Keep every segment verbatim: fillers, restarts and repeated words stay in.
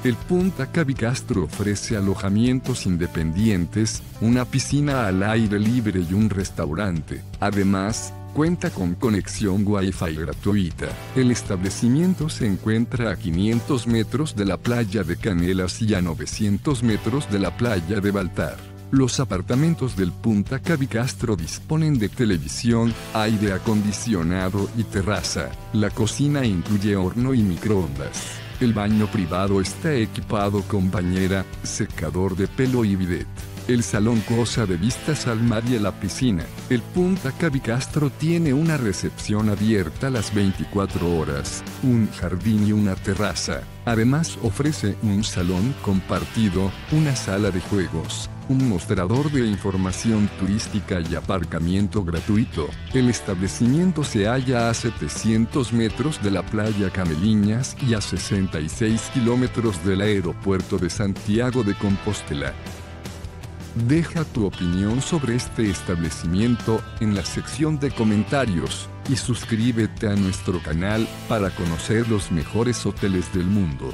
El Punta Cavicastro ofrece alojamientos independientes, una piscina al aire libre y un restaurante. Además, cuenta con conexión Wi-Fi gratuita. El establecimiento se encuentra a quinientos metros de la playa de Canelas y a novecientos metros de la playa de Baltar. Los apartamentos del Punta Cavicastro disponen de televisión, aire acondicionado y terraza. La cocina incluye horno y microondas. El baño privado está equipado con bañera, secador de pelo y bidet. El salón goza de vistas al mar y a la piscina. El Punta Cavicastro tiene una recepción abierta las veinticuatro horas, un jardín y una terraza. Además ofrece un salón compartido, una sala de juegos, un mostrador de información turística y aparcamiento gratuito. El establecimiento se halla a setecientos metros de la playa Cameliñas y a sesenta y seis kilómetros del aeropuerto de Santiago de Compostela. Deja tu opinión sobre este establecimiento en la sección de comentarios y suscríbete a nuestro canal para conocer los mejores hoteles del mundo.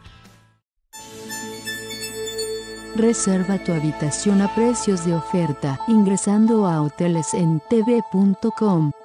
Reserva tu habitación a precios de oferta ingresando a hoteles en t v punto com.